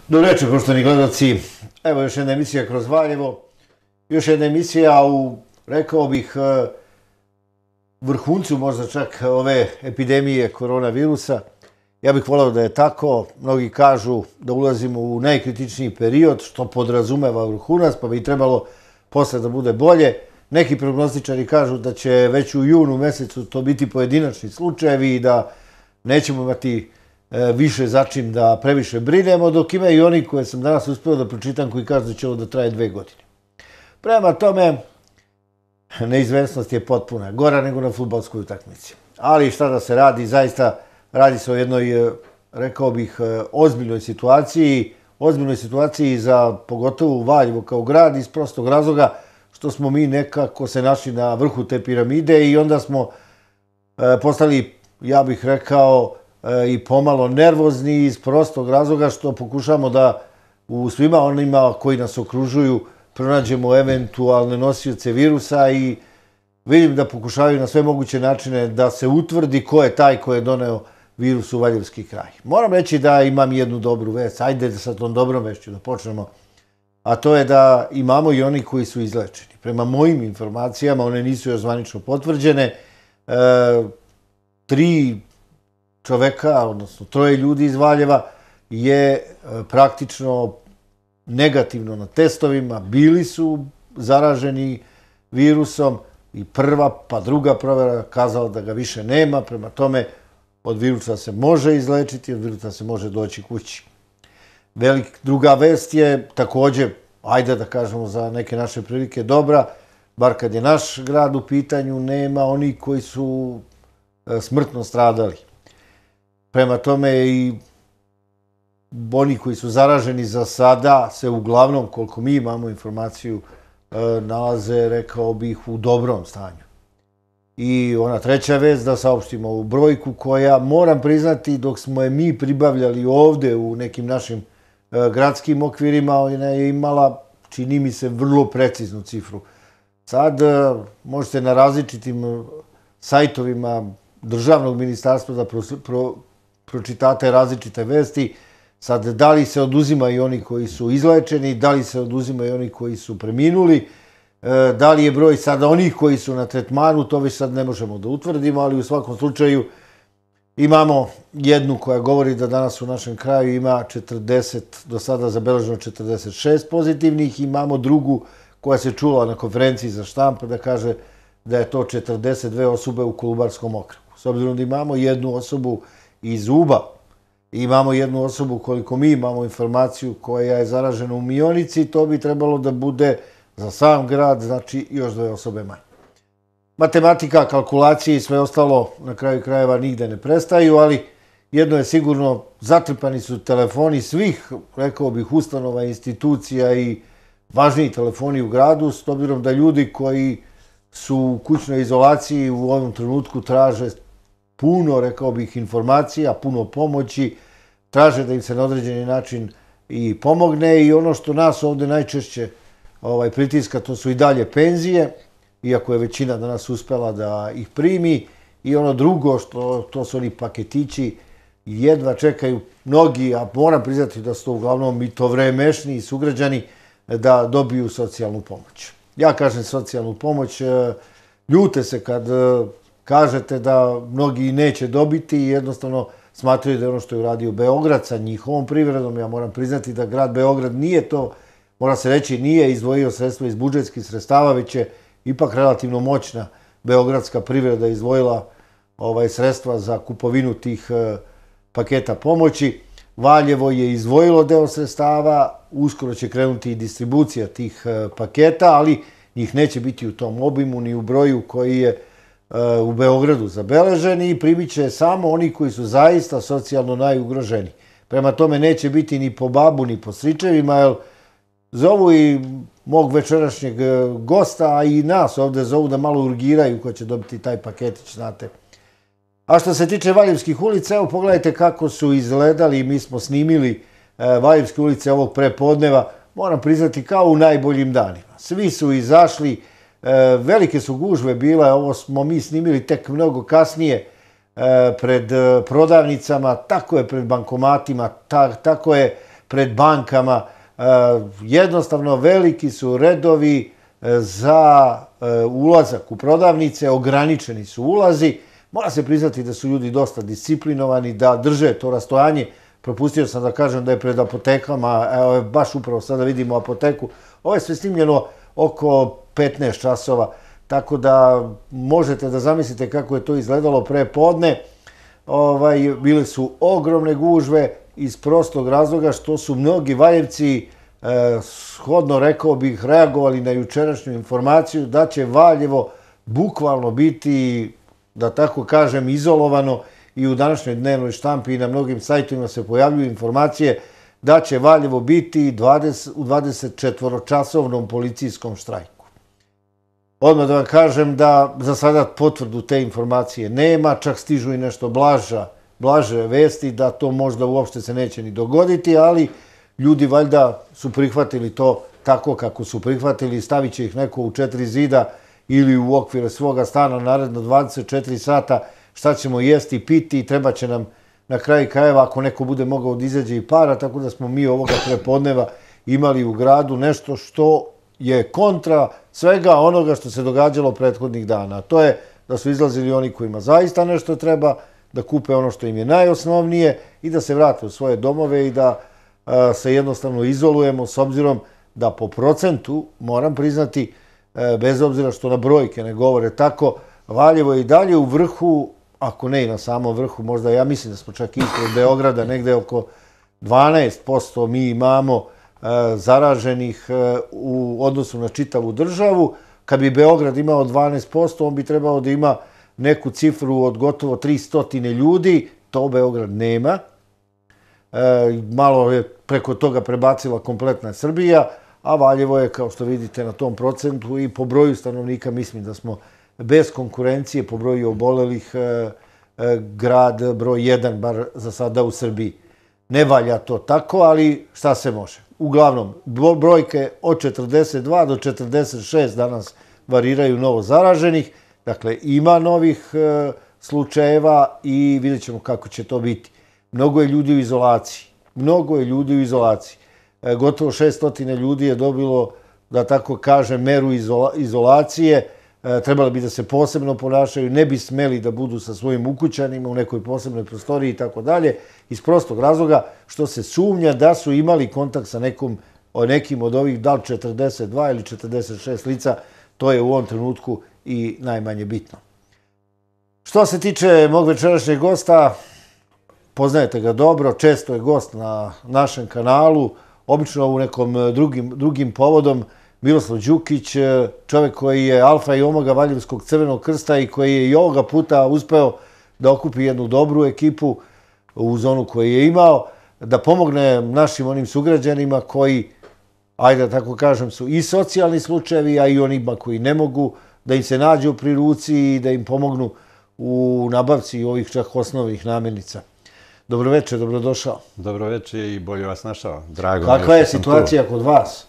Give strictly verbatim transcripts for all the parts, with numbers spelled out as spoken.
Dobro večer, poštovani gledalci. Evo još jedna emisija kroz Valjevo. Još jedna emisija u, rekao bih, vrhuncu možda čak ove epidemije koronavirusa. Ja bih voleo da je tako. Mnogi kažu da ulazimo u najkritičniji period, što podrazumeva vrhunac, pa bi trebalo posle da bude bolje. Neki prognostičari kažu da će već u junu mesecu to biti pojedinačni slučajevi i da nećemo imati više začin da previše brinemo, dok ima i oni koje sam danas uspeo da pročitam koji kažu da će ovo da traje dve godine. Prema tome, neizvesnost je potpuna, gora nego na fudbalskoj utakmici. Ali šta da se radi, zaista radi se o jednoj, rekao bih, ozbiljnoj situaciji, ozbiljnoj situaciji za pogotovo Valjevo kao grad iz prostog razloga što smo mi nekako se našli na vrhu te piramide i onda smo postali, ja bih rekao, i pomalo nervozni iz prostog razloga što pokušamo da u svima onima koji nas okružuju pronađemo eventualne nosioce virusa i vidim da pokušavaju na sve moguće načine da se utvrdi ko je taj ko je doneo virus u Valjevski kraj. Moram reći da imam jednu dobru vest, ajde sa tom dobrom vešću da počnemo, a to je da imamo i oni koji su izlečeni. Prema mojim informacijama, one nisu još zvanično potvrđene, tri čoveka, odnosno troje ljudi iz Valjeva je praktično negativno na testovima, bili su zaraženi virusom i prva pa druga provera kazala da ga više nema, prema tome od virusa se može izlečiti, od virusa se može doći kući. Druga vest je također, ajde da kažemo za neke naše prilike, dobra, bar kad je naš grad u pitanju, nema oni koji su smrtno stradali. Prema tome i oni koji su zaraženi za sada se uglavnom, koliko mi imamo informaciju, nalaze, rekao bih, u dobrom stanju. I ona treća vest da saopštimo ovu brojku koja, moram priznati, dok smo je mi pribavljali ovde u nekim našim gradskim okvirima, ona je imala, čini mi se, vrlo preciznu cifru. Sad možete na različitim sajtovima državnog ministarstva da pro pročitate različite vesti. Sad, da li se oduzimaju oni koji su izlečeni, da li se oduzimaju oni koji su preminuli, da li je broj sada onih koji su na tretmanu, to već sad ne možemo da utvrdimo, ali u svakom slučaju imamo jednu koja govori da danas u našem kraju ima četrdeset, do sada zabeleženo četrdeset šest pozitivnih, imamo drugu koja se čula na konferenciji za štampu da kaže da je to četrdeset dve osobe u Kolubarskom okrugu. S obzirom da imamo jednu osobu iz Uba, imamo jednu osobu, koliko mi imamo informaciju, koja je zaražena u Mionici, to bi trebalo da bude za sam grad, znači još dve osobe manje. Matematika, kalkulacije i sve ostalo na kraju krajeva nigde ne prestaju, ali jedno je sigurno, zatrpani su telefoni svih, rekao bih, ustanova, institucija i važniji telefoni u gradu, s obzirom da ljudi koji su u kućnoj izolaciji u ovom trenutku traže puno, rekao bih, informacija, puno pomoći, traže da im se na određeni način i pomogne i ono što nas ovde najčešće pritiska, to su i dalje penzije, iako je većina danas uspela da ih primi, i ono drugo, što to su oni paketići, jedva čekaju mnogi, a moram priznati da su to uglavnom i to vremešni sugrađani, da dobiju socijalnu pomoć. Ja kažem socijalnu pomoć, ljute se kad kažete da mnogi neće dobiti i jednostavno smatraju da je ono što je uradio Beograd sa njihovom privredom. Ja moram priznati da grad Beograd nije to, mora se reći, nije izdvojio sredstva iz budžetskih sredstava, već je ipak relativno moćna beogradska privreda izdvojila sredstva za kupovinu tih paketa pomoći. Valjevo je izdvojilo deo sredstava, uskoro će krenuti i distribucija tih paketa, ali njih neće biti u tom obimu ni u broju koji je u Beogradu zabeleženi i primit će samo oni koji su zaista socijalno najugroženi. Prema tome neće biti ni po babu ni po stričevima, jer zovu i mog večerašnjeg gosta, a i nas ovde zovu da malo urgiraju ko će dobiti taj paketić, znate. A što se tiče Valjevskih ulica, evo pogledajte kako su izgledali, mi smo snimili Valjevske ulice ovog prepodneva, moram priznati kao u najboljim danima. Svi su izašli, velike su gužve bile, ovo smo mi snimili tek mnogo kasnije pred prodavnicama, tako je pred bankomatima, tako je pred bankama. Jednostavno veliki su redovi za ulazak u prodavnice, ograničeni su ulazi. Mora se priznati da su ljudi dosta disciplinovani, da drže to rastojanje. Propustio sam da kažem da je pred apotekama, evo baš upravo sada vidimo apoteku, ovo je sve snimljeno oko petnaest časova, tako da možete da zamislite kako je to izgledalo pre podne. Bile su ogromne gužve iz prostog razloga što su mnogi Valjevci, shodno rekao bih, reagovali na jučerašnju informaciju da će Valjevo bukvalno biti, da tako kažem, izolovano. I u današnjoj dnevnoj štampi i na mnogim sajtovima se pojavljuju informacije da će Valjevo biti u dvadesetčetvoročasovnom policijskom štrajku. Odmah da vam kažem da za sada potvrdu te informacije nema, čak stižu i nešto blaže vesti da to možda uopšte se neće ni dogoditi, ali ljudi valjda su prihvatili to tako kako su prihvatili, stavit će ih neko u četiri zida ili u okvire svoga stana naredno dvadeset četiri sata, šta ćemo jesti i piti i treba će nam na kraju krajeva ako neko bude mogao da izađe i para, tako da smo mi ovoga prepodneva imali u gradu nešto što je kontra svega onoga što se događalo prethodnih dana. To je da su izlazili oni kojima zaista nešto treba, da kupe ono što im je najosnovnije i da se vrate u svoje domove i da se jednostavno izolujemo, s obzirom da po procentu, moram priznati, bez obzira što na brojke ne govore tako, Valjevo je i dalje u vrhu, ako ne i na samom vrhu, možda ja mislim da smo čak ispred Beograda, negde oko dvanaest posto mi imamo zaraženih u odnosu na čitavu državu. Kad bi Beograd imao dvanaest posto, on bi trebao da ima neku cifru od gotovo tristo ljudi, to Beograd nema. Malo je preko toga prebacila kompletna Srbija, a Valjevo je, kao što vidite, na tom procentu i po broju stanovnika mislim da smo bez konkurencije po broju obolelih grad broj jedan, bar za sada u Srbiji. Ne valja to tako, ali šta se može. Uglavnom, brojke od četrdeset dva do četrdeset šest danas variraju novo zaraženih, dakle ima novih slučajeva i vidjet ćemo kako će to biti. Mnogo je ljudi u izolaciji, mnogo je ljudi u izolaciji. Gotovo šesto ljudi je dobilo, da tako kažem, meru izolacije. Trebali bi da se posebno ponašaju, ne bi smeli da budu sa svojim ukućanima u nekoj posebnoj prostoriji i tako dalje, iz prostog razloga što se sumnja da su imali kontakt sa nekim od ovih, da li četrdeset dva ili četrdeset šest lica, to je u ovom trenutku i najmanje bitno. Što se tiče mog večerašnjeg gosta, poznajete ga dobro, često je gost na našem kanalu, obično u nekom drugim povodom, Miroslav Đukić, čovjek koji je alfa i omega Valjevskog Crvenog krsta i koji je i ovoga puta uspeo da okupi jednu dobru ekipu u zonu koju je imao, da pomogne našim onim sugrađanima koji, ajde da tako kažem, su i socijalni slučajevi, a i onima koji ne mogu, da im se nađu pri ruci i da im pomognu u nabavci ovih čak osnovnih namirnica. Dobroveče, dobrodošao. Dobroveče i bolje vas našao. Drago mi je što sam tu. Kakva je situacija kod vas?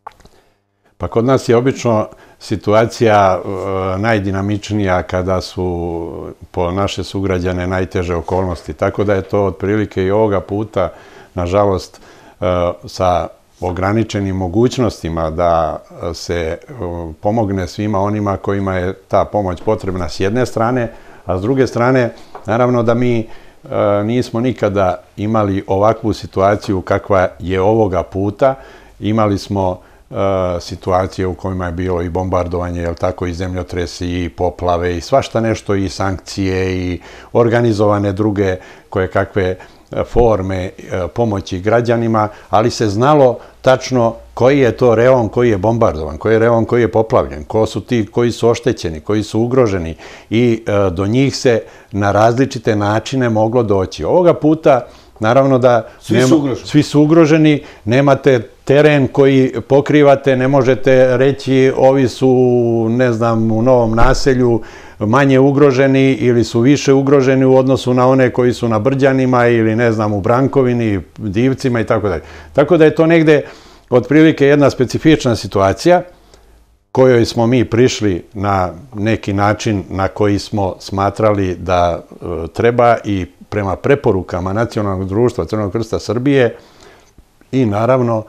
Pa kod nas je obično situacija najdinamičnija kada su po naše sugrađane najteže okolnosti. Tako da je to otprilike i ovoga puta, nažalost, sa ograničenim mogućnostima da se pomogne svima onima kojima je ta pomoć potrebna s jedne strane, a s druge strane, naravno da mi nismo nikada imali ovakvu situaciju kakva je ovoga puta. Imali smo situacije u kojima je bilo i bombardovanje, jel tako, i zemljotresi, i poplave, i svašta nešto, i sankcije, i organizovane druge koje kakve forme pomoći građanima, ali se znalo tačno koji je to reon koji je bombardovan, koji je reon koji je poplavljen, ko su ti koji su oštećeni, koji su ugroženi i do njih se na različite načine moglo doći. Ovoga puta, naravno da svi su ugroženi, nemate teren koji pokrivate, ne možete reći ovi su, ne znam, u Novom Naselju manje ugroženi ili su više ugroženi u odnosu na one koji su na Brđanima ili, ne znam, u Brankovini, Divcima i tako dalje. Tako da je to negde otprilike jedna specifična situacija kojoj smo mi prišli na neki način na koji smo smatrali da treba i prema preporukama Nacionalnog društva Crvenog krsta Srbije i naravno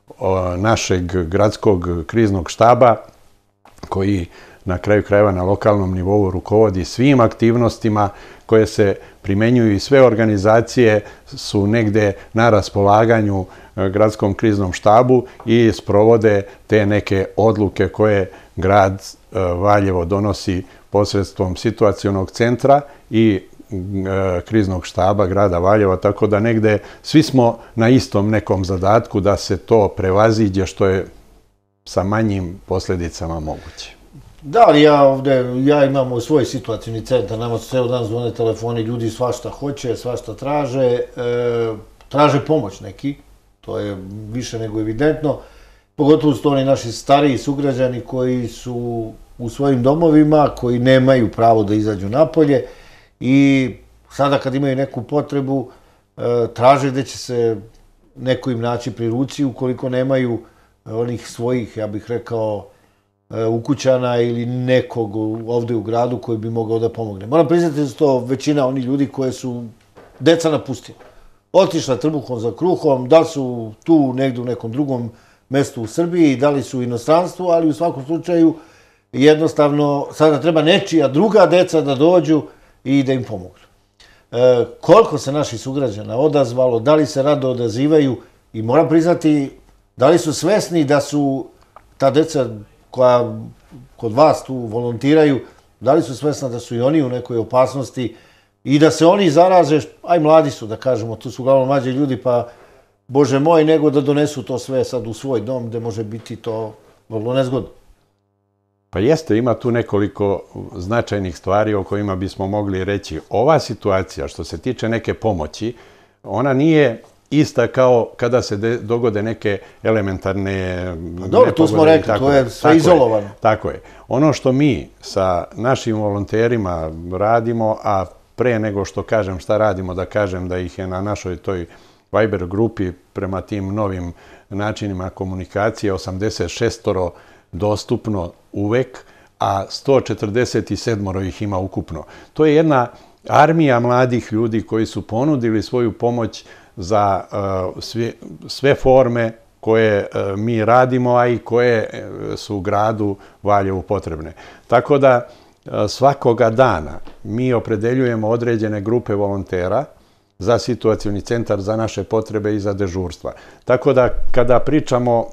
našeg gradskog kriznog štaba koji na kraju krajeva na lokalnom nivou rukovodi svim aktivnostima koje se primenjuju i sve organizacije su negde na raspolaganju gradskom kriznom štabu i sprovode te neke odluke koje grad Valjevo donosi posredstvom situacionog centra i kriznog štaba grada Valjeva, tako da negde svi smo na istom nekom zadatku da se to prevaziđe što je sa manjim posljedicama moguće. Da, ali ja ovde, ja imam svoj situacijni centar, nama su ceo dan zvone telefoni, ljudi svašta hoće, svašta traže, traže pomoć neki, to je više nego evidentno, pogotovo su to oni naši stariji sugrađani koji su u svojim domovima, koji nemaju pravo da izađu napolje i sada kad imaju neku potrebu, traže da će se neko im naći pri ruci ukoliko nemaju onih svojih, ja bih rekao, ukućana ili nekog ovde u gradu koji bi mogao da pomogne. Moram priznati da su to većina onih ljudi koje su deca napustili. Otišla trbuhom za kruhom, da li su tu negde u nekom drugom mestu u Srbiji, da li su u inostranstvu, ali u svakom slučaju jednostavno sada treba nečija druga deca da dođu i da im pomognu. Koliko se naših sugrađana odazvalo, da li se rado odazivaju i moram priznati da li su svesni da su ta deca koja kod vas tu volontiraju, da li su svesna da su i oni u nekoj opasnosti i da se oni zaraze, aj mladi su da kažemo, tu su uglavnom mlađi ljudi, pa Bože moj, nego da donesu to sve sad u svoj dom gde može biti to vrlo nezgodno. Pa jeste, ima tu nekoliko značajnih stvari o kojima bismo mogli reći. Ova situacija što se tiče neke pomoći, ona nije ista kao kada se dogode neke elementarne nepogode. Dobro, tu smo rekli, to je sve izolovano. Tako je. Ono što mi sa našim volonterima radimo, a pre nego što kažem šta radimo, da kažem da ih je na našoj toj Viber grupi prema tim novim načinima komunikacije osamdeset šest dostupno uvek, a sto četrdeset sedam ih ima ukupno. To je jedna armija mladih ljudi koji su ponudili svoju pomoć za sve forme koje mi radimo, a i koje su u gradu Valjevu potrebne. Tako da svakoga dana mi opredeljujemo određene grupe volontera za situacioni centar, za naše potrebe i za dežurstva. Tako da kada pričamo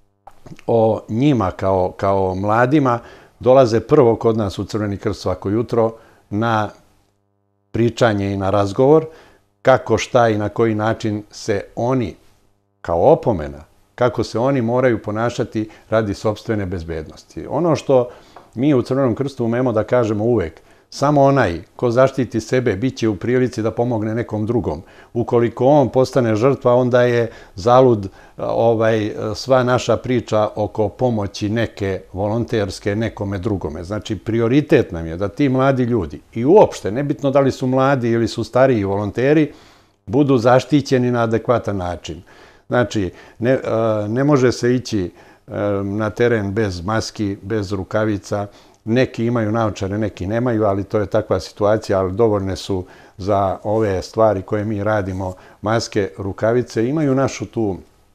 o njima kao, kao mladima, dolaze prvo kod nas u Crveni krst svako jutro na pričanje i na razgovor kako, šta i na koji način se oni, kao opomena, kako se oni moraju ponašati radi sopstvene bezbednosti. Ono što mi u Crvenom krstu umemo da kažemo uvek, samo onaj ko zaštiti sebe bit će u prilici da pomogne nekom drugom. Ukoliko on postane žrtva, onda je zalud ovaj, sva naša priča oko pomoći neke volonterske nekome drugome. Znači, prioritet nam je da ti mladi ljudi, i uopšte, nebitno da li su mladi ili su stariji volonteri, budu zaštićeni na adekvatan način. Znači, ne, ne može se ići na teren bez maski, bez rukavica. Neki imaju naočare, neki nemaju, ali to je takva situacija, ali dovoljne su za ove stvari koje mi radimo, maske, rukavice, imaju našu tu,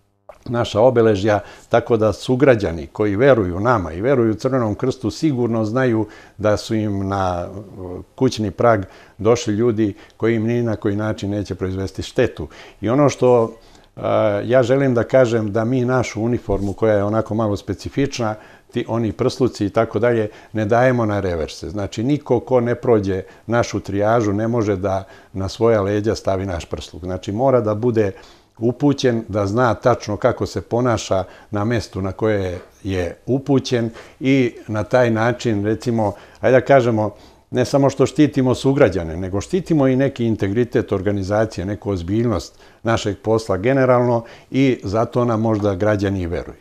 naša obeležja, tako da sugrađani koji veruju nama i veruju Crvenom krstu sigurno znaju da su im na kućni prag došli ljudi koji im ni na koji način neće proizvesti štetu. I ono što ja želim da kažem da mi našu uniformu, koja je onako malo specifična, ti, oni prsluci i tako dalje, ne dajemo na reverse. Znači, niko ko ne prođe našu trijažu ne može da na svoja leđa stavi naš prsluk. Znači, mora da bude upućen, da zna tačno kako se ponaša na mestu na koje je upućen i na taj način, recimo, ajde da kažemo, ne samo što štitimo sugrađane, nego štitimo i neki integritet organizacije, neku ozbiljnost našeg posla generalno i zato nam možda građani i veruju.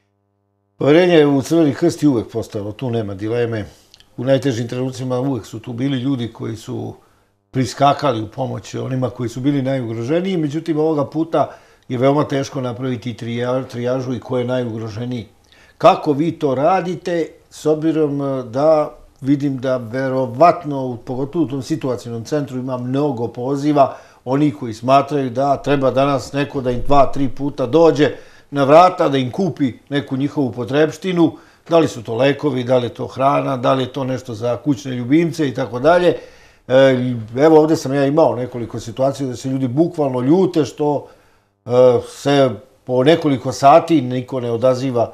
Poverenje u Crveni krst je uvek postojalo, tu nema dileme. U najtežim trenucima uvek su tu bili ljudi koji su priskakali u pomoć onima koji su bili najugroženiji, međutim ovoga puta je veoma teško napraviti trijažu i ko je najugroženiji. Kako vi to radite, s obzirom da vidim da verovatno, pogotovo u tom situacijnom centru, ima mnogo poziva oni koji smatraju da treba danas neko da im dva, tri puta dođe na vrata, da im kupi neku njihovu potrebštinu, da li su to lekovi, da li je to hrana, da li je to nešto za kućne ljubimce i tako dalje. Evo ovdje sam ja imao nekoliko situacija da se ljudi bukvalno ljute što se po nekoliko sati niko ne odaziva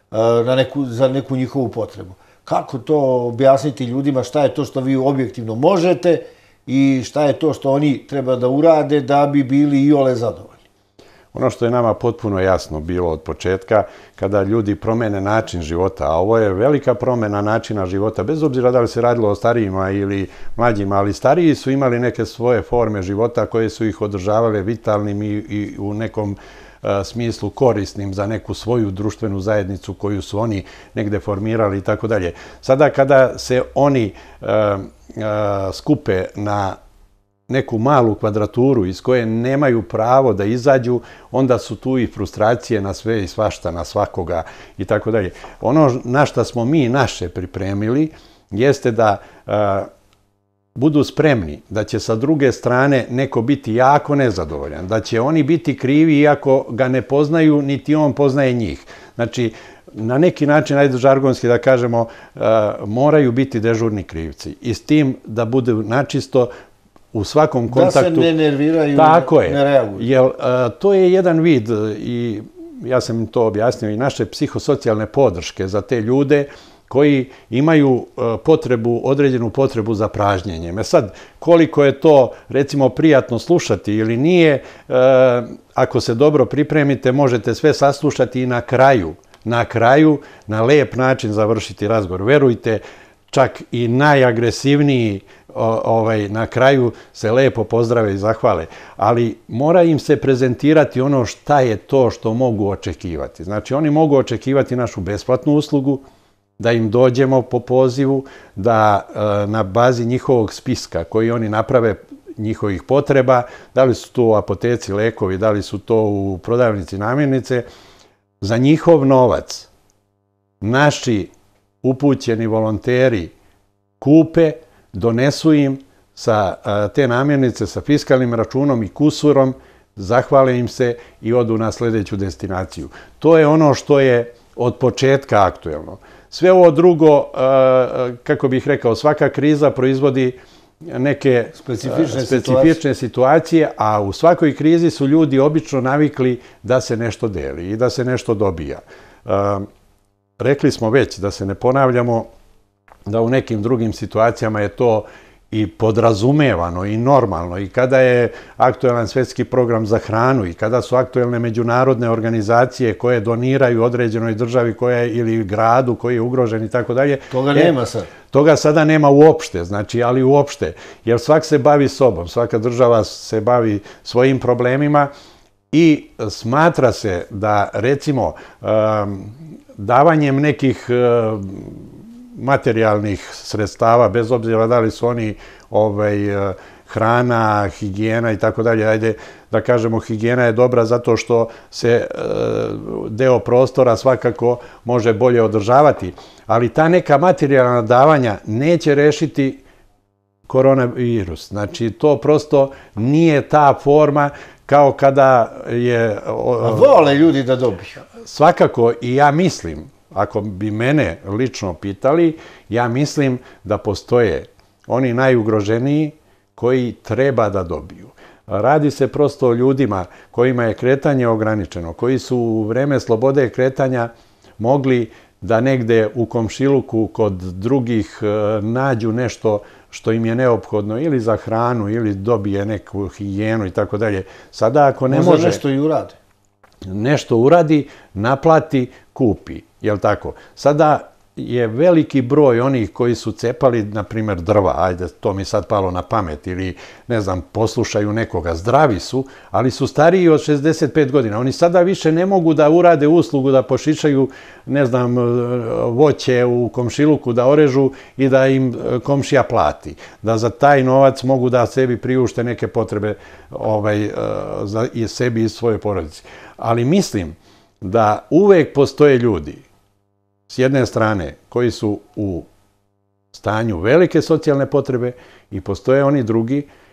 na neku, za neku njihovu potrebu. Kako to objasniti ljudima, šta je to što vi objektivno možete i šta je to što oni treba da urade da bi bili iole zadovoljni? Ono što je nama potpuno jasno bilo od početka, kada ljudi promene način života, a ovo je velika promena načina života, bez obzira da li se radilo o starijima ili mlađima, ali stariji su imali neke svoje forme života koje su ih održavale vitalnim i, i u nekom a, smislu korisnim za neku svoju društvenu zajednicu koju su oni negde formirali i tako dalje. Sada kada se oni a, a, skupe na neku malu kvadraturu iz koje nemaju pravo da izađu, onda su tu i frustracije na sve i svašta, na svakoga i tako dalje. Ono na šta smo mi naše pripremili jeste da a, budu spremni, da će sa druge strane neko biti jako nezadovoljan, da će oni biti krivi iako ga ne poznaju, niti on poznaje njih. Znači, na neki način, ajde žargonski da kažemo, a, moraju biti dežurni krivci i s tim da budu načisto u svakom kontaktu. Da se ne nerviraju, tako je, ne reaguju. Jer a, to je jedan vid i ja sam im to objasnio i naše psihosocijalne podrške za te ljude koji imaju a, potrebu, određenu potrebu za pražnjenjem. E sad, koliko je to recimo prijatno slušati ili nije, a, ako se dobro pripremite, možete sve saslušati i na kraju, na kraju, na lep način završiti razgovor. Verujte, čak i najagresivniji ovaj, na kraju se lepo pozdrave i zahvale. Ali mora im se prezentirati ono šta je to što mogu očekivati. Znači, oni mogu očekivati našu besplatnu uslugu, da im dođemo po pozivu, da na bazi njihovog spiska koji oni naprave njihovih potreba, da li su to u apoteci lekovi, da li su to u prodavnici namirnice, za njihov novac naši upućeni volonteri kupe, donesu im sa te namirnice sa fiskalnim računom i kusurom, zahvale im se i odu na sljedeću destinaciju. To je ono što je od početka aktuelno. Sve ovo drugo, kako bih rekao, svaka kriza proizvodi neke specifične, specifične situacije, a u svakoj krizi su ljudi obično navikli da se nešto deli i da se nešto dobija. Rekli smo već, da se ne ponavljamo, da u nekim drugim situacijama je to i podrazumevano i normalno. I kada je aktuelan svjetski program za hranu i kada su aktuelne međunarodne organizacije koje doniraju određenoj državi koja je, ili gradu koji je ugrožen i tako dalje. Toga nema sad. Toga sada nema uopšte, znači, ali uopšte. Jer svak se bavi sobom, svaka država se bavi svojim problemima i smatra se da, recimo, davanjem nekih materijalnih sredstava, bez obzira da li su oni ovaj, hrana, higijena i tako dalje. Ajde da kažemo, higijena je dobra zato što se deo prostora svakako može bolje održavati, ali ta neka materijalna davanja neće rešiti koronavirus. Znači, to prosto nije ta forma kao kada je... A vole ljudi da dobiju. Svakako, i ja mislim, ako bi mene lično pitali, ja mislim da postoje oni najugroženiji koji treba da dobiju. Radi se prosto o ljudima kojima je kretanje ograničeno, koji su u vreme slobode kretanja mogli da negde u komšiluku kod drugih nađu nešto što im je neophodno ili za hranu ili dobije neku higijenu i tako dalje. Sada ako ne može... Možda nešto i urade. Nešto uradi, naplati, kupi. Jel' tako? Sada je veliki broj onih koji su cepali, na primjer, drva, ajde, to mi sad palo na pamet, ili, ne znam, poslušaju nekoga, zdravi su, ali su stariji od šezdeset pet godina. Oni sada više ne mogu da urade uslugu, da pošišaju, ne znam, voće u komšiluku, da orežu i da im komšija plati. Da za taj novac mogu da sebi priušte neke potrebe ovaj, za i sebi i svoje porodice. Ali mislim da uvek postoje ljudi, s jedne strane, koji su u stanju velike socijalne potrebe i postoje oni drugi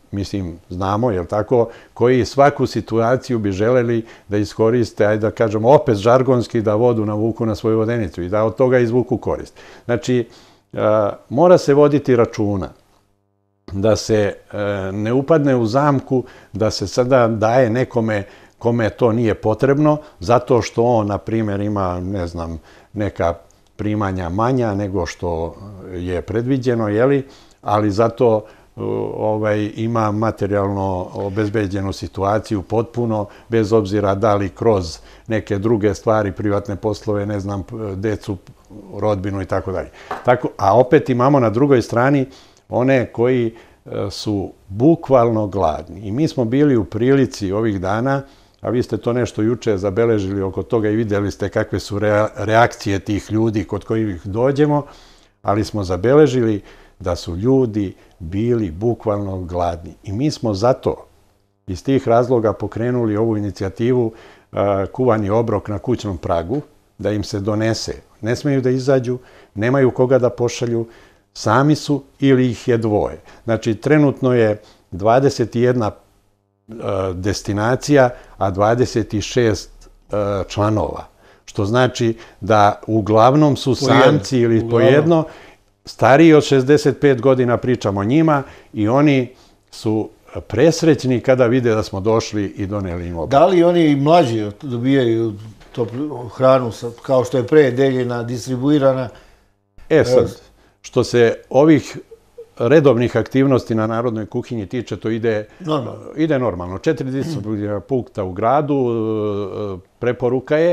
mislim, znamo, jel tako, koji svaku situaciju bi želeli da iskoriste, ajde da kažemo, opet žargonski, da vodu navuku na svoju vodenicu i da od toga izvuku korist. Znači, mora se voditi računa da se ne upadne u zamku, da se sada daje nekome kome to nije potrebno, zato što on, na primjer, ima, ne znam, neka primanja manja nego što je predviđeno, jeli, ali zato ovaj, ima materijalno obezbeđenu situaciju potpuno, bez obzira da li kroz neke druge stvari, privatne poslove, ne znam, decu, rodbinu i tako dalje. Tako, a opet imamo na drugoj strani one koji su bukvalno gladni. I mi smo bili u prilici ovih dana, a vi ste to nešto juče zabeležili oko toga i vidjeli ste kakve su reakcije tih ljudi kod kojih dođemo, ali smo zabeležili da su ljudi bili bukvalno gladni. I mi smo zato iz tih razloga pokrenuli ovu inicijativu Kuvani obrok na kućnom pragu, da im se donese. Ne smeju da izađu, nemaju koga da pošalju, sami su ili ih je dvoje. Znači, trenutno je dvadeset jedna destinacija, a dvadeset šest članova. Što znači da uglavnom su samci ili po jedno, stariji od šezdeset pet godina, pričamo o njima, i oni su presrećni kada vide da smo došli i doneli im obrok. Da li oni mlađi dobijaju hranu kao što je pre deljena, distribuirana? E sad, što se ovih redovnih aktivnosti na narodnoj kuhinji tiče, to ide normalno. Ide normalno. Četiri disciplinarna punkta u gradu. Preporuka je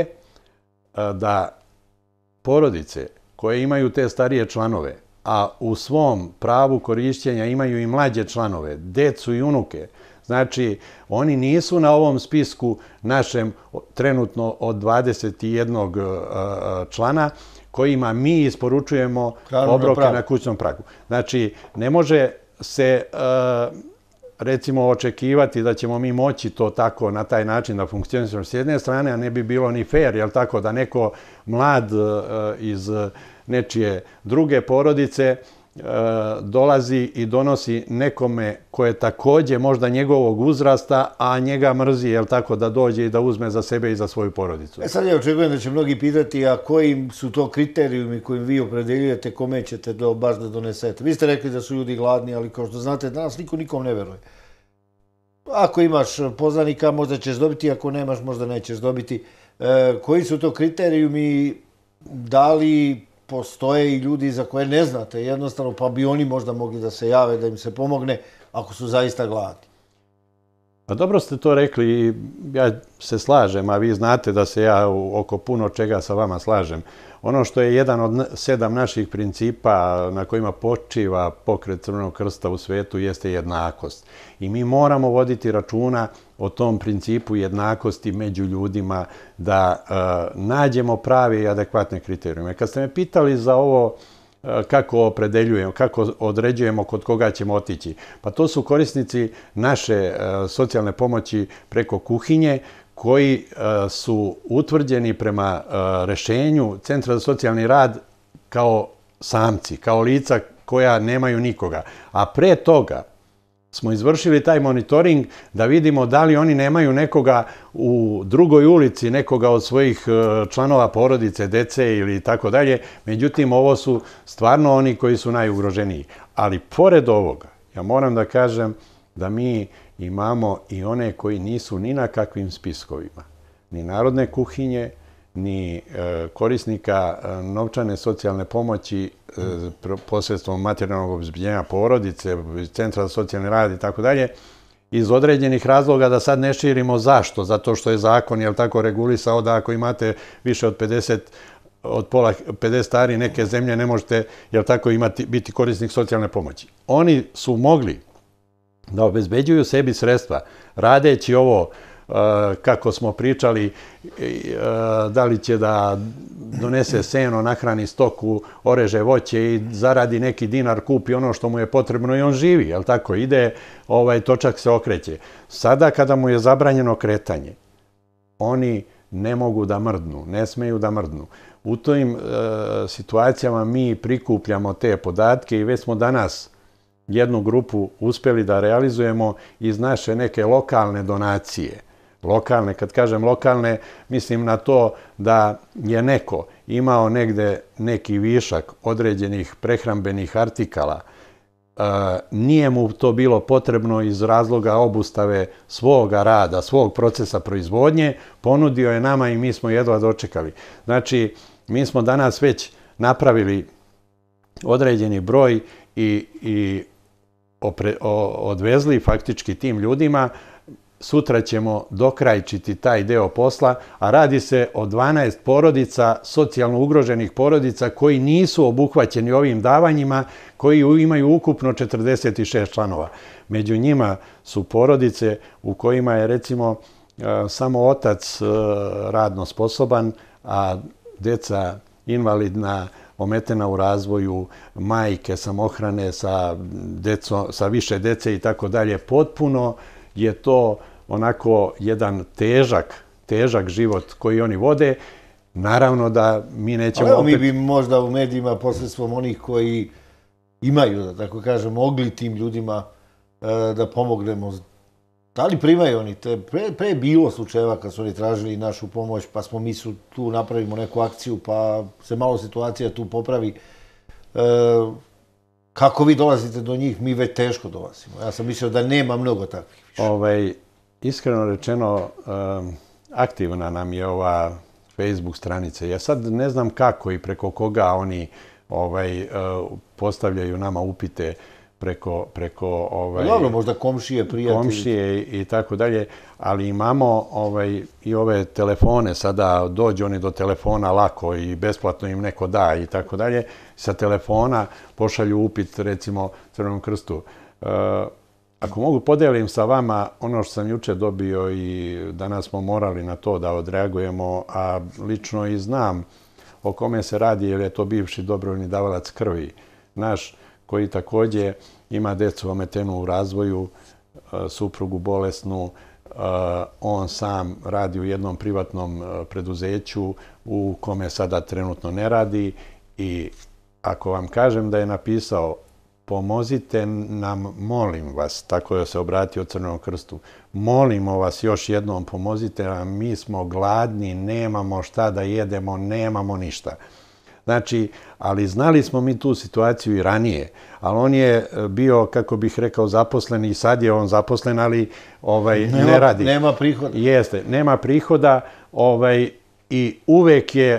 da porodice koje imaju te starije članove, a u svom pravu korišćenja imaju i mlađe članove, decu i unuke, znači oni nisu na ovom spisku našem trenutno od dvadeset jednog člana, kojima mi isporučujemo obroke na kućnom pragu. Znači, ne može se, recimo, očekivati da ćemo mi moći to tako na taj način da funkcionišemo s jedne strane, a ne bi bilo ni fair, jel tako, da neko mlad iz nečije druge porodice dolazi i donosi nekome ko je takođe možda njegovog uzrasta, a njega mrzi, jel tako, da dođe i da uzme za sebe i za svoju porodicu. E sad ja očekujem da će mnogi pitati, a koji su to kriterijumi kojim vi opredeljujete kome ćete baš da donesete? Vi ste rekli da su ljudi gladni, ali kao što znate, danas niko nikom ne veruje. Ako imaš poznanika, možda ćeš dobiti, ako nemaš, možda nećeš dobiti. Koji su to kriterijumi, da li postoje i ljudi za koje ne znate jednostavno, pa bi oni možda mogli da se jave, da im se pomogne ako su zaista gladni? Pa dobro ste to rekli i ja se slažem, a vi znate da se ja oko puno čega sa vama slažem. Ono što je jedan od sedam naših principa na kojima počiva pokret Crvenog krsta u svetu jeste jednakost. I mi moramo voditi računa o tom principu jednakosti među ljudima, da nađemo prave i adekvatne kriterijume. Kad ste me pitali za ovo kako opredeljujemo, kako određujemo kod koga ćemo otići, pa to su korisnici naše socijalne pomoći preko kuhinje, koji su utvrđeni prema rešenju Centra za socijalni rad kao samci, kao lica koja nemaju nikoga. A pre toga smo izvršili taj monitoring da vidimo da li oni nemaju nekoga u drugoj ulici, nekoga od svojih članova porodice, dece ili tako dalje. Međutim, ovo su stvarno oni koji su najugroženiji. Ali pored ovoga, ja moram da kažem da mi imamo i one koji nisu ni na kakvim spiskovima. Ni narodne kuhinje, ni korisnika novčane socijalne pomoći posredstvom materijalnog obezbeđenja porodice, Centra za socijalni rad i tako dalje, iz određenih razloga, da sad ne širimo zašto. Zato što je zakon, jel tako, regulisao da ako imate više od pedeset od pola pedeset stari neke zemlje ne možete, jel tako, imati, biti korisnik socijalne pomoći. Oni su mogli da obezbeđuju sebi sredstva radeći ovo, kako smo pričali, da li će da donese seno, nahrani stoku, oreže voće i zaradi neki dinar, kupi ono što mu je potrebno i on živi, jel tako, ide, ovaj točak se okreće. Sada kada mu je zabranjeno kretanje, oni ne mogu da mrdnu, ne smeju da mrdnu. U tim situacijama mi prikupljamo te podatke i već smo danas jednu grupu uspjeli da realizujemo iz naše neke lokalne donacije. Lokalne, kad kažem lokalne, mislim na to da je neko imao negde neki višak određenih prehrambenih artikala. Nije mu to bilo potrebno iz razloga obustave svoga rada, svog procesa proizvodnje, ponudio je nama i mi smo jedva dočekali. Znači, mi smo danas već napravili određeni broj i, i opre, o, odvezli faktički tim ljudima. Sutra ćemo dokrajčiti taj deo posla, a radi se o dvanaest porodica, socijalno ugroženih porodica koji nisu obuhvaćeni ovim davanjima, koji imaju ukupno četrdeset šest članova. Među njima su porodice u kojima je recimo samo otac radno sposoban, a deca invalidna, ometena u razvoju, majke samohrane sa, deco, sa više dece i tako dalje. Potpuno je to onako jedan težak, težak život koji oni vode. Naravno da mi nećemo... Ali evo, opet... mi bi možda u medijima posredstvom onih koji imaju, da tako kažem, mogli tim ljudima e, da pomognemo. Da li primaju oni? Te, pre, pre je bilo slučajeva kad su oni tražili našu pomoć, pa smo mi su tu napravimo neku akciju, pa se malo situacija tu popravi. E, kako vi dolazite do njih? Mi već teško dolazimo. Ja sam mislio da nema mnogo takvih. Ovaj, iskreno rečeno, um, aktivna nam je ova Facebook stranica. Ja sad ne znam kako i preko koga oni ovaj, uh, postavljaju nama upite preko... preko ovaj, Dobro, možda komšije, prijatelji. Komšije i, i tako dalje, ali imamo ovaj, i ove telefone, sada dođu oni do telefona lako i besplatno im neko da i tako dalje. Sa telefona pošalju upit, recimo, Crvenom krstu. Uh, Ako mogu podelim sa vama ono što sam juče dobio i danas smo morali na to da odreagujemo, a lično i znam o kome se radi, jer je to bivši dobrovoljni davalac krvi naš, koji također ima decu ometenu u razvoju, suprugu bolesnu. On sam radi u jednom privatnom preduzeću u kome sada trenutno ne radi i ako vam kažem da je napisao pomozite nam, molim vas, tako je se obratio Crvenom krstu, molimo vas još jednom, pomozite nam, mi smo gladni, nemamo šta da jedemo, nemamo ništa. Znači, ali znali smo mi tu situaciju i ranije, ali on je bio, kako bih rekao, zaposlen i sad je on zaposlen, ali ovaj, nema, ne radi. Nema prihoda. Jeste, nema prihoda ovaj, i uvek je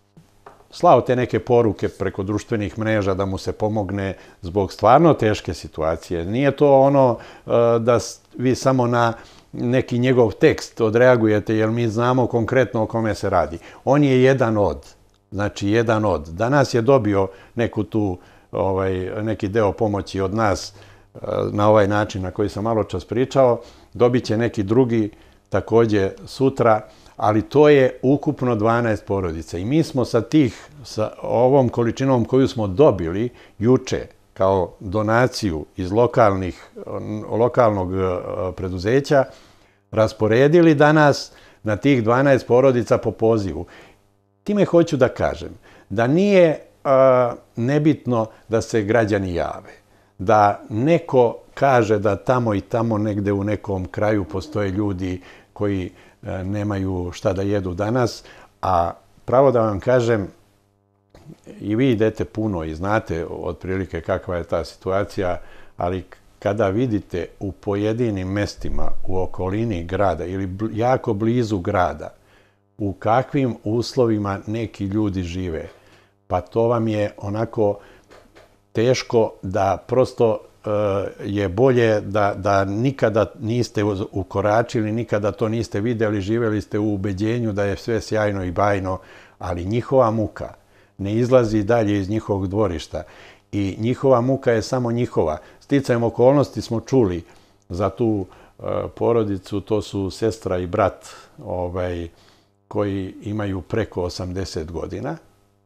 slao te neke poruke preko društvenih mreža da mu se pomogne zbog stvarno teške situacije. Nije to ono da vi samo na neki njegov tekst odreagujete, jer mi znamo konkretno o kome se radi. On je jedan od, znači jedan od. Danas je dobio neku tu, ovaj, neki deo pomoći od nas na ovaj način na koji sam malo čas pričao. Dobit će neki drugi također sutra, ali to je ukupno dvanaest porodica. I mi smo sa tih, sa ovom količinom koju smo dobili juče kao donaciju iz lokalnih, lokalnog preduzeća, rasporedili danas na tih dvanaest porodica po pozivu. Time hoću da kažem da nije a, nebitno da se građani jave, da neko kaže da tamo i tamo negde u nekom kraju postoje ljudi koji nemaju šta da jedu danas, a pravo da vam kažem, i vi idete puno i znate otprilike kakva je ta situacija, ali kada vidite u pojedinim mestima u okolini grada ili jako blizu grada u kakvim uslovima neki ljudi žive, pa to vam je onako teško da prosto je bolje da, da nikada niste ukoračili, nikada to niste vidjeli, živjeli ste u ubeđenju da je sve sjajno i bajno, ali njihova muka ne izlazi dalje iz njihovog dvorišta i njihova muka je samo njihova. Sticajem okolnosti smo čuli za tu uh, porodicu, to su sestra i brat ovaj, koji imaju preko osamdeset godina,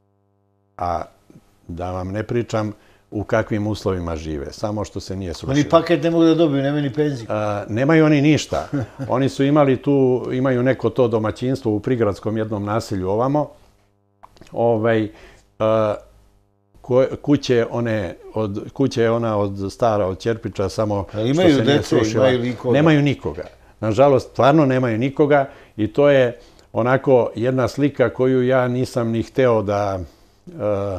a da vam ne pričam u kakvim uslovima žive, samo što se nije srušilo. Oni paket ne mogu da dobiju, nemaju ni penziju. A, nemaju oni ništa. Oni su imali tu, imaju neko to domaćinstvo u prigradskom jednom naselju ovamo. Ovaj, a, kuće, one, od, kuće je ona od stara, od Ćerpića, samo imaju što se nije srušila. Imaju nikoga. Nemaju nikoga. Nažalost, stvarno nemaju nikoga i to je onako jedna slika koju ja nisam ni hteo da uh,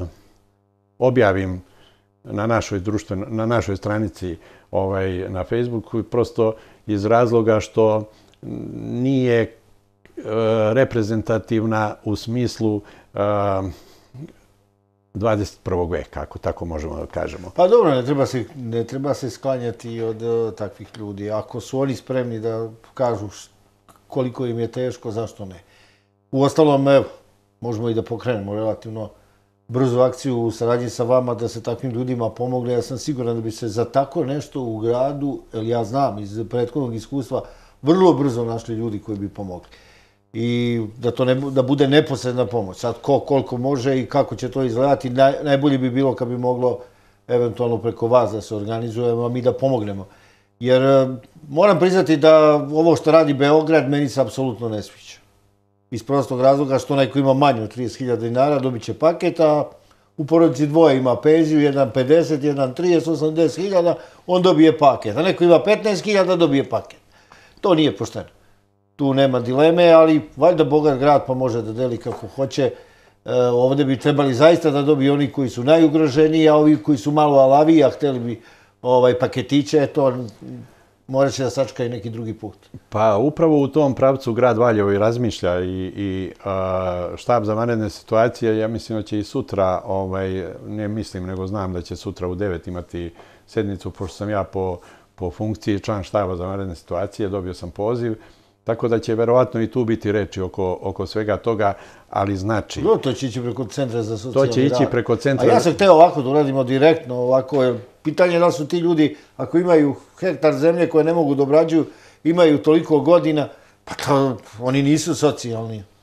objavim na našoj, društven, na našoj stranici ovaj, na Facebooku, prosto iz razloga što nije uh, reprezentativna u smislu uh, dvadeset prvog veka, ako tako možemo da kažemo. Pa dobro, ne treba se, ne treba se sklanjati od uh, takvih ljudi. Ako su oni spremni da kažu koliko im je teško, zašto ne? Uostalom, evo, možemo i da pokrenemo relativno brzu akciju u saradnji sa vama da se takvim ljudima pomogne. Ja sam siguran da bi se za tako nešto u gradu, jer ja znam iz prethodnog iskustva, vrlo brzo našli ljudi koji bi pomogli. I da to ne, da bude neposredna pomoć. Sad ko koliko može i kako će to izgledati, naj, najbolje bi bilo kad bi moglo eventualno preko vas da se organizujemo, a mi da pomognemo. Jer moram priznati da ovo što radi Beograd meni se apsolutno ne sviđa. Iz prostog razloga što onaj ko ima manje od trideset hiljada dinara dobit će paket, a u porodici dvoje ima penziju, jedan pedeset, jedan trideset, osamdeset hiljada, on dobije paket. A neko ima petnaest hiljada, dobije paket. To nije pošteno. Tu nema dileme, ali valjda bogat grad pa može da deli kako hoće. E, ovdje bi trebali zaista da dobiju oni koji su najugroženiji, a ovi koji su malo alaviji, a hteli bi ovaj, paketiće, to morat će da sačka i neki drugi put. Pa upravo u tom pravcu grad Valjevo i razmišlja i, i a, štab za vanredne situacije, ja mislim da će i sutra, ovaj, ne mislim nego znam da će sutra u devet imati sednicu, pošto sam ja po, po funkciji član štaba za vanredne situacije, dobio sam poziv. Tako da će verovatno i tu biti reči oko, oko svega toga, ali znači... No, to će ići preko Centra za socijalni rad. To će ići preko Centra... A ja sam hteo ovako da uradimo direktno, ovako je pitanje da su ti ljudi, ako imaju hektar zemlje koje ne mogu da obrađuju, imaju toliko godina, pa to, oni nisu socijalni. E,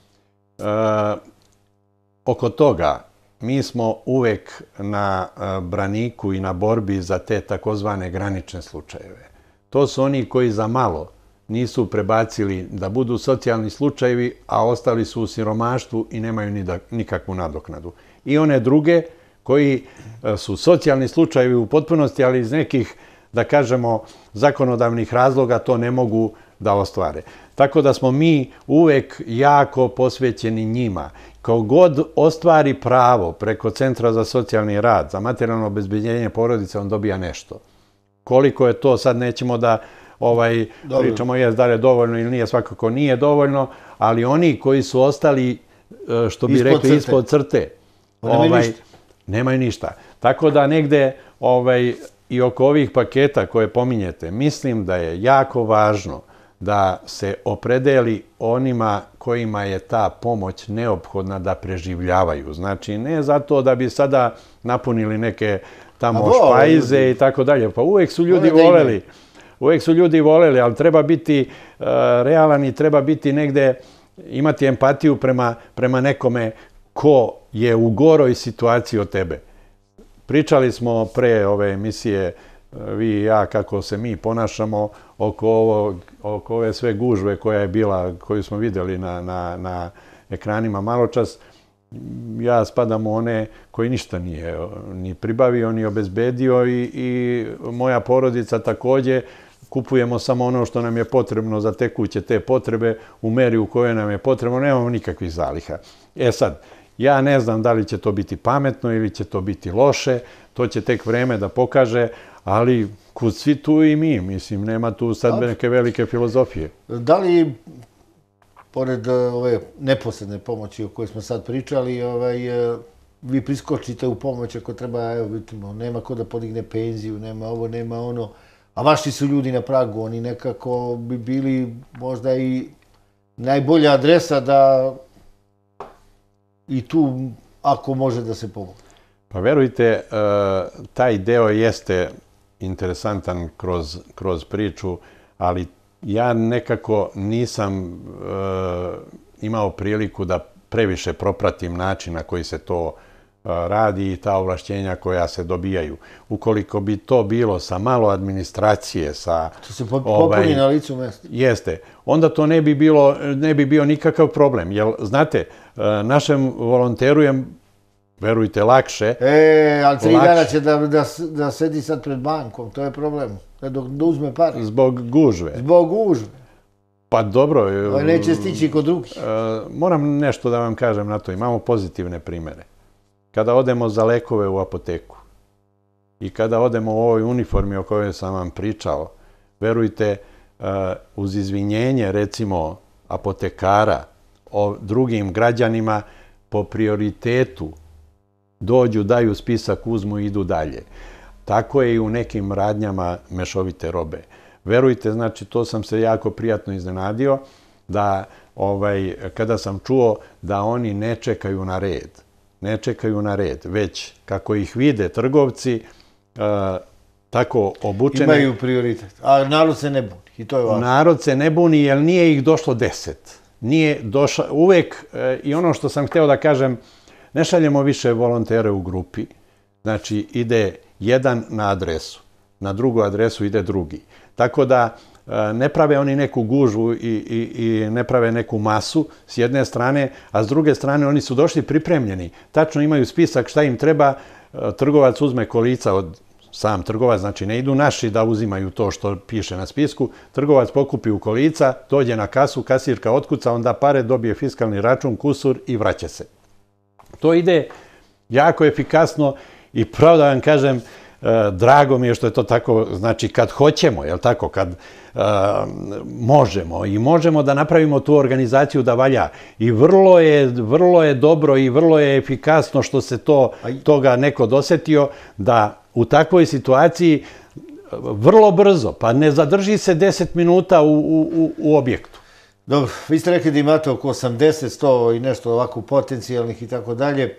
oko toga, mi smo uvek na braniku i na borbi za te takozvane granične slučajeve. To su oni koji za malo nisu prebacili da budu socijalni slučajevi, a ostali su u siromaštvu i nemaju ni da, nikakvu nadoknadu. I one druge koji su socijalni slučajevi u potpunosti, ali iz nekih, da kažemo, zakonodavnih razloga to ne mogu da ostvare. Tako da smo mi uvek jako posvećeni njima. Kao god ostvari pravo preko Centra za socijalni rad, za materijalno obezbeđenje porodice, on dobija nešto. Koliko je to, sad nećemo da ovaj, pričamo je da li je dovoljno ili nije, svakako nije dovoljno, ali oni koji su ostali, što bi ispod rekli, crte. ispod crte, ovaj, nemaju, ništa. nemaju ništa. Tako da negde ovaj, i oko ovih paketa koje pominjete, mislim da je jako važno da se opredeli onima kojima je ta pomoć neophodna da preživljavaju. Znači, ne zato da bi sada napunili neke tamo špajze i tako dalje. Pa uvek su ljudi voleli. Uvijek su ljudi voleli, ali treba biti uh, realan i treba biti negde, imati empatiju prema, prema nekome ko je u goroj situaciji od tebe. Pričali smo pre ove emisije, vi i ja, kako se mi ponašamo oko, ovo, oko ove sve gužve koja je bila, koju smo vidjeli na, na, na ekranima maločas. Ja spadam u one koji ništa nije ni pribavio, ni obezbedio i, i moja porodica također. Kupujemo samo ono što nam je potrebno za tekuće te potrebe u meri u kojoj nam je potrebno. Nemamo nikakvih zaliha. E sad, ja ne znam da li će to biti pametno ili će to biti loše. To će tek vreme da pokaže, ali kud svi tu i mi. Mislim, nema tu sad neke velike filozofije. Da li, pored ove neposredne pomoći o kojoj smo sad pričali, ovaj, vi priskočite u pomoć ako treba, evo, vidimo, nema ko da podigne penziju, nema ovo, nema ono, a vaši su ljudi na pragu, oni nekako bi bili možda i najbolja adresa da i tu, ako može da se pomogne. Pa verujte, taj deo jeste interesantan kroz, kroz priču, ali ja nekako nisam imao priliku da previše propratim način na koji se to radi i ta ovlašćenja koja se dobijaju. Ukoliko bi to bilo sa malo administracije, sa... To se popuni ovaj, na licu mjesta. Jeste. Onda to ne bi, bilo, ne bi bio nikakav problem. Jer, znate, našem volonteru je verujte, lakše. E, ali tri dana će da, da, da sedi sad pred bankom, to je problem. Da, da uzme pare. Zbog gužve. Zbog gužve. Pa dobro. Ali neće stići kod drugih. Moram nešto da vam kažem na to. Imamo pozitivne primere. Kada odemo za lekove u apoteku i kada odemo u ovoj uniformi o kojoj sam vam pričao, verujte, uz izvinjenje, recimo, apotekara o drugim građanima, po prioritetu dođu, daju spisak, uzmu i idu dalje. Tako je i u nekim radnjama mešovite robe. Verujte, znači, to sam se jako prijatno iznenadio, da ovaj, kada sam čuo da oni ne čekaju na red, ne čekaju na red, već kako ih vide trgovci, uh, tako obučene... Imaju prioritet, a narod se ne buni i to je važno. Narod se ne buni jer nije ih došlo deset. Nije došlo, uvek, e, i ono što sam hteo da kažem, ne šaljemo više volontere u grupi, znači ide jedan na adresu, na drugu adresu ide drugi. Tako da e, ne prave oni neku gužvu i, i, i ne prave neku masu s jedne strane, a s druge strane oni su došli pripremljeni. Tačno imaju spisak šta im treba, e, trgovac uzme kolica od sam trgovac, znači ne idu naši da uzimaju to što piše na spisku, trgovac pokupi u kolica, dođe na kasu, kasirka otkuca, onda pare, dobije fiskalni račun, kusur i vraća se. To ide jako efikasno i pravo da vam kažem, drago mi je što je to tako, znači kad hoćemo, jel tako, kad uh, možemo i možemo da napravimo tu organizaciju da valja i vrlo je, vrlo je dobro i vrlo je efikasno što se to, toga neko dosetio da u takvoj situaciji vrlo brzo, pa ne zadrži se deset minuta u, u, u objektu. Dobro, vi ste rekli da imate oko osamdeset, sto i nešto ovako potencijalnih i tako dalje.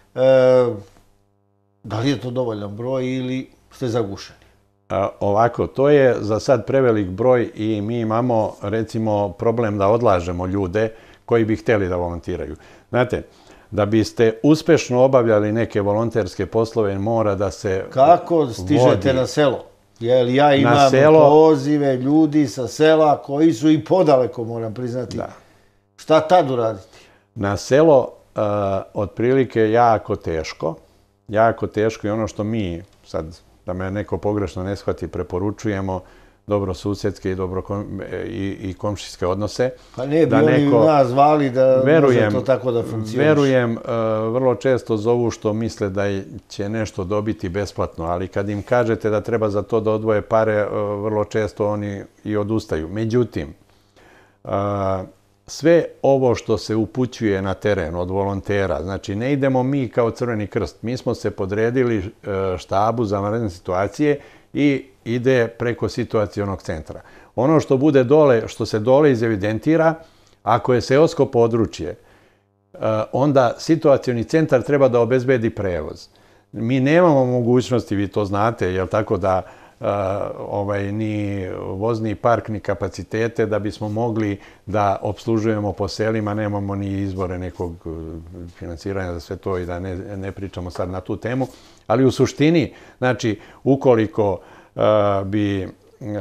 Da li je to dovoljan broj ili ste zagušeni? A, ovako, to je za sad prevelik broj i mi imamo, recimo, problem da odlažemo ljude koji bi htjeli da volontiraju. Znate, da biste uspešno obavljali neke volonterske poslove, mora da se Kako stižete vodi. Na selo? Jer ja imam selo... pozive ljudi sa sela koji su i podaleko, moram priznati. Da. Šta tad uraditi? Na selo, uh, otprilike, jako teško. Jako teško i ono što mi, sad da me neko pogrešno ne shvati, preporučujemo dobrosusjedske i, dobro kom, i, i komšijske odnose. Pa ne bi da oni neko, nas zvali da verujem, može to tako da funkcioniše. Verujem, uh, vrlo često zovu što misle da će nešto dobiti besplatno, ali kad im kažete da treba za to da odvoje pare, uh, vrlo često oni i odustaju. Međutim, uh, sve ovo što se upućuje na teren od volontera, znači ne idemo mi kao Crveni krst, mi smo se podredili štabu za vanredne situacije i ide preko situacionog centra. Ono što bude dole, što se dole izevidentira, ako je seosko područje, onda situacioni centar treba da obezbedi prevoz. Mi nemamo mogućnosti, vi to znate, jel tako da Uh, ovaj, ni vozni park, ni kapacitete da bismo mogli da obslužujemo po selima, nemamo ni izbore nekog financiranja za sve to i da ne, ne pričamo sad na tu temu. Ali u suštini, znači, ukoliko uh, bi uh,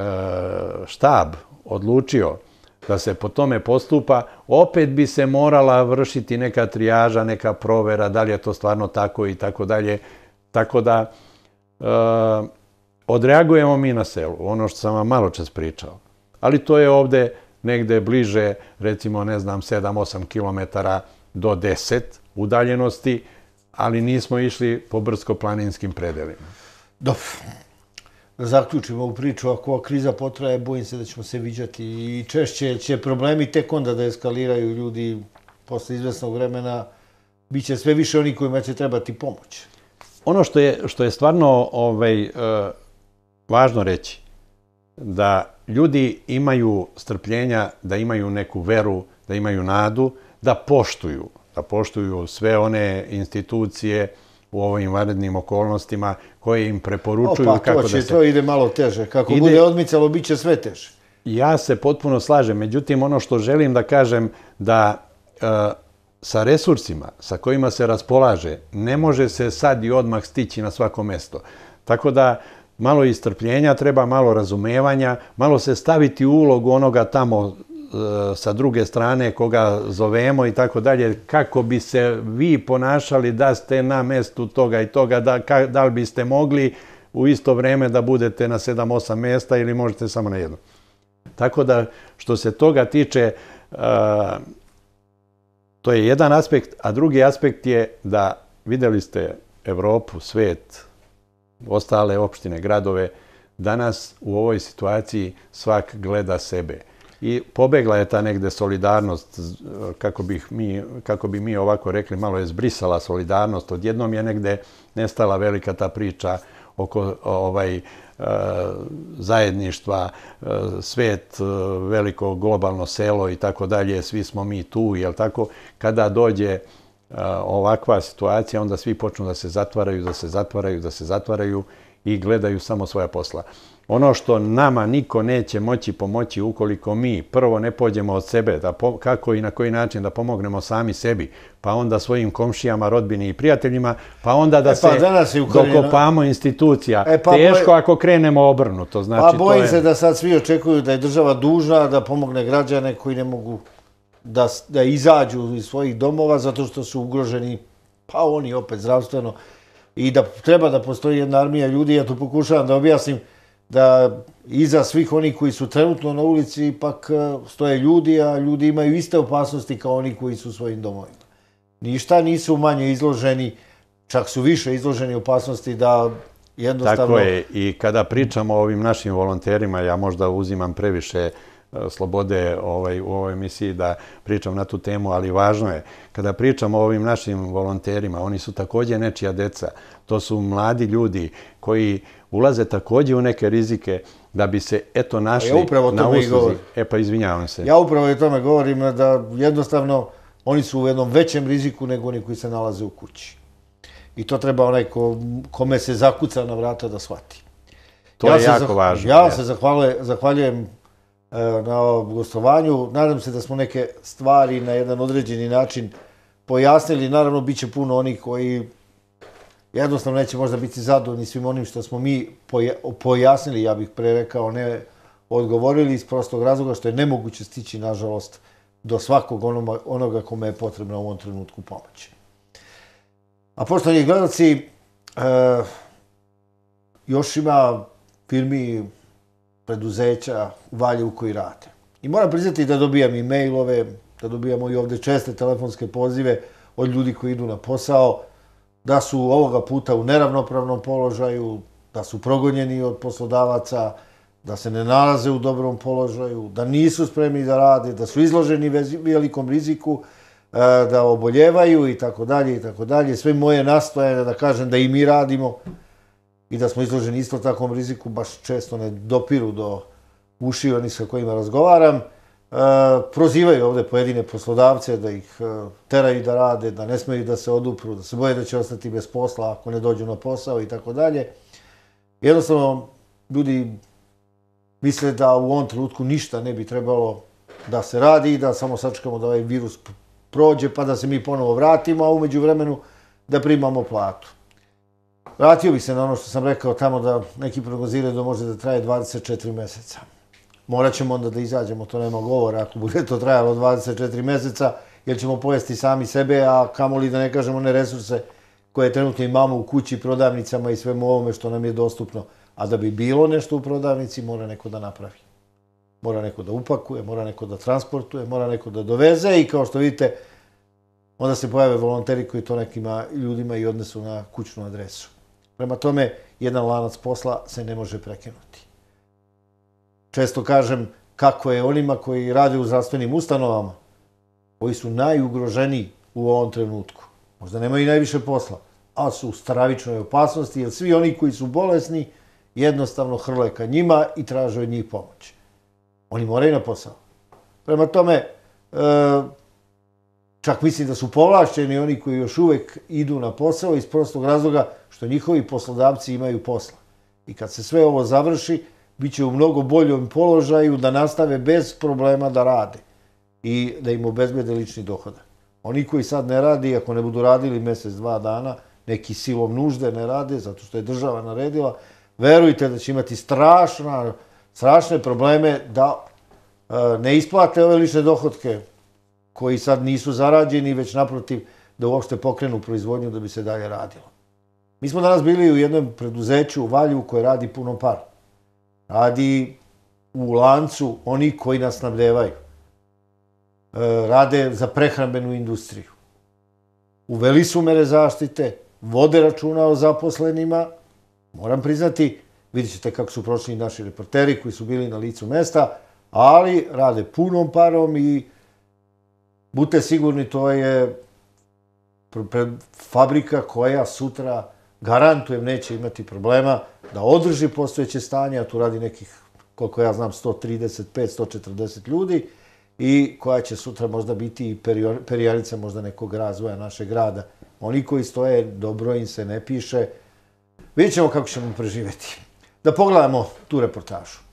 štab odlučio da se po tome postupa, opet bi se morala vršiti neka trijaža, neka provera, da li je to stvarno tako i tako dalje. Tako da uh, odreagujemo mi na selu, ono što sam vam malo čas pričao. Ali to je ovde negde bliže, recimo, ne znam, sedam osam kilometara do deset udaljenosti, ali nismo išli po brdsko-planinskim predelima. Dobro. Da zaključimo ovu priču, ako ova kriza potraje, bojim se da ćemo se viđati i češće će problemi tek onda da eskaliraju ljudi posle izvesnog vremena. Biće sve više oni kojima će trebati pomoć. Ono što je, što je stvarno ovaj, uh, važno reći, da ljudi imaju strpljenja, da imaju neku veru, da imaju nadu, da poštuju, da poštuju sve one institucije u ovim vanrednim okolnostima koje im preporučuju o, pa, kako će, da se... To ide malo teže. Kako ide... bude odmicalo, bit će sve teže. Ja se potpuno slažem. Međutim, ono što želim da kažem, da uh, sa resursima sa kojima se raspolaže, ne može se sad i odmah stići na svako mesto. Tako da malo istrpljenja treba, malo razumevanja, malo se staviti u ulogu onoga tamo sa druge strane koga zovemo i tako dalje, kako bi se vi ponašali da ste na mestu toga i toga, da, ka, da li biste mogli u isto vreme da budete na sedam osam mjesta ili možete samo na jedno. Tako da, što se toga tiče, uh, to je jedan aspekt, a drugi aspekt je da vidjeli ste Evropu, svet, ostale opštine, gradove, danas u ovoj situaciji svak gleda sebe. I pobegla je ta negde solidarnost, kako, bih mi, kako bi mi ovako rekli, malo je zbrisala solidarnost. Odjednom je negde nestala velika ta priča oko ovaj, zajedništva, svet, veliko globalno selo i tako dalje, svi smo mi tu, jel tako? Kada dođe ovakva situacija, onda svi počnu da se zatvaraju, da se zatvaraju, da se zatvaraju i gledaju samo svoja posla. Ono što nama niko neće moći pomoći ukoliko mi prvo ne pođemo od sebe, da po, kako i na koji način da pomognemo sami sebi, pa onda svojim komšijama, rodbini i prijateljima, pa onda da e pa, se dokopamo institucija. E pa, Teško boj... ako krenemo obrnuto. Znači, pa bojim to je... se da sad svi očekuju da je država dužna da pomogne građane koji ne mogu da, da izađu iz svojih domova zato što su ugroženi, pa oni opet zdravstveno, i da treba da postoji jedna armija ljudi. Ja tu pokušavam da objasnim da iza svih onih koji su trenutno na ulici ipak stoje ljudi, a ljudi imaju iste opasnosti kao oni koji su u svojim domovima. Ništa nisu manje izloženi, čak su više izloženi opasnosti da jednostavno... Tako je, i kada pričamo o ovim našim volonterima, ja možda uzimam previše slobode ovaj, u ovoj emisiji da pričam na tu temu, ali važno je, kada pričamo o ovim našim volonterima, oni su također nečija deca. To su mladi ljudi koji ulaze također u neke rizike da bi se eto našli ja na usluzi. E pa izvinjavam se. Ja upravo o tome govorim da jednostavno oni su u jednom većem riziku nego oni koji se nalaze u kući. I to treba onaj ko, kome se zakuca na vrata da shvati. To ja je jako zah... važno. Ja se zahvaljujem, zahvaljujem na gostovanju. Nadam se da smo neke stvari na jedan određeni način pojasnili. Naravno, bit će puno onih koji jednostavno neće možda biti zadovoljni svim onim što smo mi pojasnili, ja bih pre rekao, ne odgovorili iz prostog razloga što je nemoguće stići, nažalost, do svakog onoga, onoga kome je potrebno u ovom trenutku pomoći. A poštovani gledalci, e, još ima firmi, preduzeća u Valjevu koji rade. I moram priznati da dobijam i mailove, da dobijamo i ovdje česte telefonske pozive od ljudi koji idu na posao, da su ovoga puta u neravnopravnom položaju, da su progonjeni od poslodavaca, da se ne nalaze u dobrom položaju, da nisu spremni da rade, da su izloženi velikom riziku, da oboljevaju i tako dalje i tako dalje. Sve moje nastojanje da kažem da i mi radimo i da smo izloženi isto takvom riziku, baš često ne dopiru do ušiju onih sa kojima razgovaram. Prozivaju ovdje pojedine poslodavce da ih teraju da rade, da ne smeju da se odupru, da se boje da će ostati bez posla ako ne dođu na posao i tako dalje. Jednostavno, ljudi misle da u ovom trenutku ništa ne bi trebalo da se radi i da samo sačekamo da ovaj virus prođe pa da se mi ponovo vratimo, a umeđu vremenu da primamo platu. Vratio bih se na ono što sam rekao tamo da neki prognoziraju da može da traje dvadeset četiri mjeseca. Morat ćemo onda da izađemo, to nema govora ako bude to trajalo dvadeset četiri mjeseca, jer ćemo pojesti sami sebe, a kamoli da ne kažemo one resurse koje trenutno imamo u kući, prodavnicama i svemu ovome što nam je dostupno. A da bi bilo nešto u prodavnici, mora neko da napravi. Mora neko da upakuje, mora neko da transportuje, mora neko da doveze i kao što vidite, onda se pojave volonteri koji to nekima ljudima i odnesu na kućnu adresu. Prema tome, jedan lanac posla se ne može prekinuti. Često kažem kako je onima koji rade u zdravstvenim ustanovama, koji su najugroženiji u ovom trenutku. Možda nemaju i najviše posla, ali su u stravičnoj opasnosti, jer svi oni koji su bolesni jednostavno hrle ka njima i traže od njih pomoć. Oni moraju na posao. Prema tome, čak mislim da su povlašćeni oni koji još uvek idu na posao iz prostog razloga što njihovi poslodavci imaju posla. I kad se sve ovo završi, bit će u mnogo boljom položaju da nastave bez problema da rade i da im obezbede lični dohodak. Oni koji sad ne radi, ako ne budu radili mjesec, dva dana, neki silom nužde ne rade, zato što je država naredila, verujte da će imati strašna, strašne probleme da ne isplate ove lične dohotke koji sad nisu zarađeni, već naprotiv da uopšte pokrenu proizvodnju da bi se dalje radilo. Mi smo danas bili u jednom preduzeću u Valjevu koje radi puno par. Radi u lancu oni koji nas snabdevaju. Rade za prehrambenu industriju. Uveli su mere zaštite, vode računa o zaposlenima. Moram priznati, vidjet ćete kako su prošli naši reporteri koji su bili na licu mesta, ali rade punom parom i budite sigurni, to je fabrika koja sutra, garantujem, neće imati problema da održi postojeće stanje, a tu radi nekih, koliko ja znam, sto trideset pet do sto četrdeset ljudi i koja će sutra možda biti i perjanica možda nekog razvoja našeg grada. Oni koji stoje, dobro im se ne piše. Vidjet ćemo kako ćemo preživjeti. Da pogledamo tu reportažu.